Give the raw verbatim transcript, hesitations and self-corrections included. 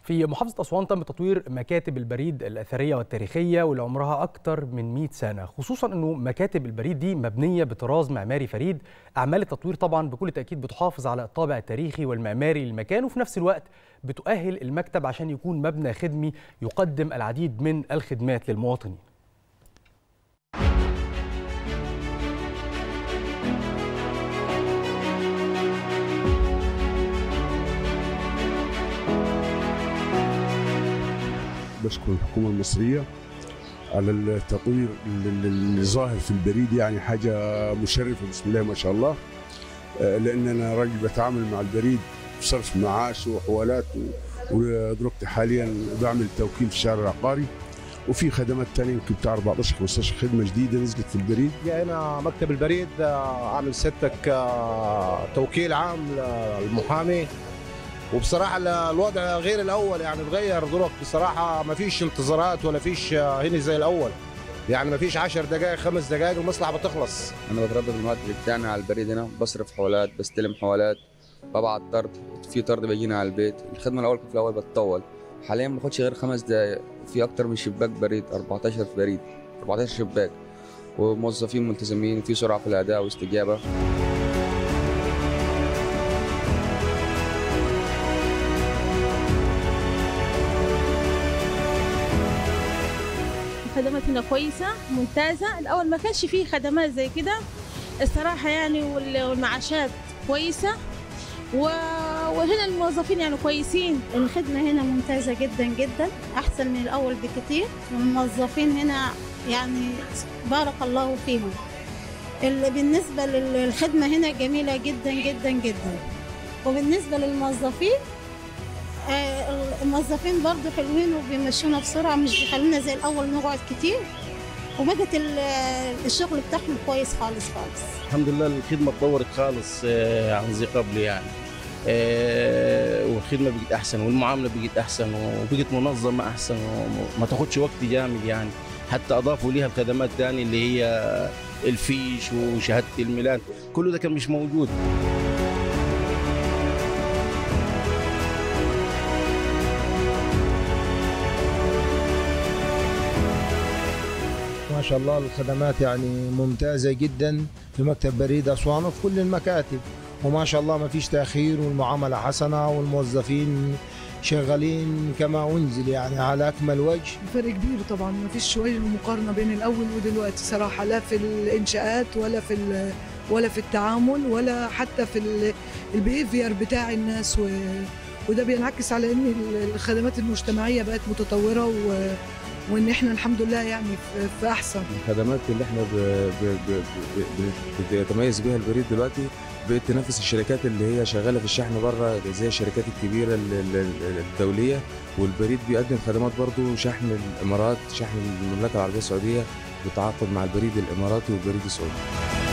في محافظة أسوان تم تطوير مكاتب البريد الأثرية والتاريخية واللي عمرها أكثر من مئة سنة، خصوصا أنه مكاتب البريد دي مبنية بطراز معماري فريد. أعمال التطوير طبعا بكل تأكيد بتحافظ على الطابع التاريخي والمعماري للمكان، وفي نفس الوقت بتؤهل المكتب عشان يكون مبنى خدمي يقدم العديد من الخدمات للمواطنين. بشكر الحكومة المصرية على التطوير اللي ظاهر في البريد، يعني حاجة مشرفة بسم الله ما شاء الله، لأن أنا راجل بتعامل مع البريد بصرف معاش وحوالات، ودلوقتي حاليا بعمل توكيل في الشارع العقاري، وفي خدمات ثانيه يمكن بتاع أربعطاشر خمستاشر خدمة جديدة نزلت في البريد. هنا مكتب البريد عامل ستك توكيل عام للمحامي، وبصراحه الوضع غير الاول، يعني اتغير دلوقتي بصراحه، ما فيش انتظارات ولا فيش هنا زي الاول، يعني ما فيش عشر دقائق خمس دقائق المصلحه بتخلص. انا بتردد المرتب بتاعنا على البريد هنا، بصرف حوالات، بستلم حوالات، ببعت طرد، في طرد بيجينا على البيت. الخدمه الاول في الاول بتطول، حاليا ما باخدش غير خمس دقائق، في اكتر من شباك بريد، أربعتاشر في بريد، أربعتاشر شباك، وموظفين ملتزمين، في سرعه في الاداء واستجابه. الخدمات هنا كويسة ممتازة. الأول ما كانش فيه خدمات زي كده الصراحة يعني، والمعاشات كويسة، وهنا الموظفين يعني كويسين. الخدمة هنا ممتازة جدا جدا، أحسن من الأول بكتير، والموظفين هنا يعني بارك الله فيهم. بالنسبة للخدمة هنا جميلة جدا جدا جدا، وبالنسبة للموظفين الموظفين برضو حلوين وبيمشونا بسرعة، مش بيخلونا زي الأول نقعد كتير، وبقت الشغل بتاعهم كويس خالص خالص. الحمد لله الخدمة اتطورت خالص عن زي قبل يعني، والخدمة بقت أحسن والمعاملة بقت أحسن وبقت منظمة أحسن وما تاخدش وقت جامد يعني. حتى أضافوا ليها الخدمات تاني اللي هي الفيش وشهادة الميلاد، كله ده كان مش موجود. ما شاء الله الخدمات يعني ممتازة جدا في مكتب بريد أسوان وفي كل المكاتب، وما شاء الله ما فيش تأخير والمعاملة حسنة والموظفين شغالين كما أنزل يعني على أكمل وجه. فرق كبير طبعا، ما فيش وجه مقارنة بين الأول ودلوقتي صراحة، لا في الإنشاءات ولا في ولا في التعامل ولا حتى في البيهيفير بتاع الناس، وده بينعكس على إن الخدمات المجتمعية بقت متطورة و وان احنا الحمد لله يعني في احسن. الخدمات اللي احنا بيتميز بيها البريد دلوقتي بقت تنافس الشركات اللي هي شغاله في الشحن بره، زي الشركات الكبيره الدوليه، والبريد بيقدم خدمات برضه شحن الامارات، شحن المملكه العربيه السعوديه، بتعاقد مع البريد الاماراتي والبريد السعودي.